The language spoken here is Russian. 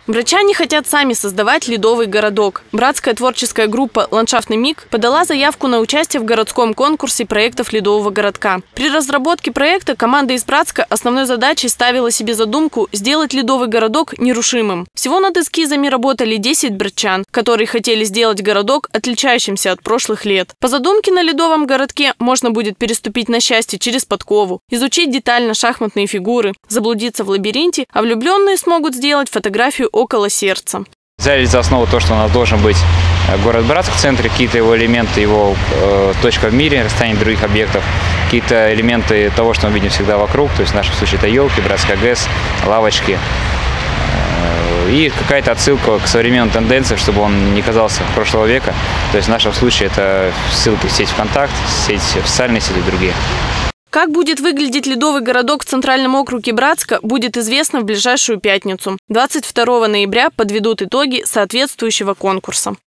Братчане хотят сами создавать ледовый городок. Братская творческая группа «Ландшафтный миг» подала заявку на участие в городском конкурсе проектов ледового городка. При разработке проекта команда из Братска основной задачей ставила себе задумку сделать ледовый городок нерушимым. Всего над эскизами работали 10 братчан, которые хотели сделать городок отличающимся от прошлых лет. По задумке на ледовом городке можно будет переступить на счастье через подкову, изучить детально шахматные фигуры, заблудиться в лабиринте, а влюбленные смогут сделать фотографию около сердца. Взяли за основу то, что у нас должен быть город Братск в центре, какие-то его элементы, его точка в мире, расстояние других объектов, какие-то элементы того, что мы видим всегда вокруг, то есть в нашем случае это елки, Братская ГЭС, лавочки. И какая-то отсылка к современным тенденциям, чтобы он не казался прошлого века. То есть в нашем случае это ссылки в сеть ВКонтакт, в социальные сети и другие. Как будет выглядеть ледовый городок в Центральном округе Братска, будет известно в ближайшую пятницу. 22 ноября подведут итоги соответствующего конкурса.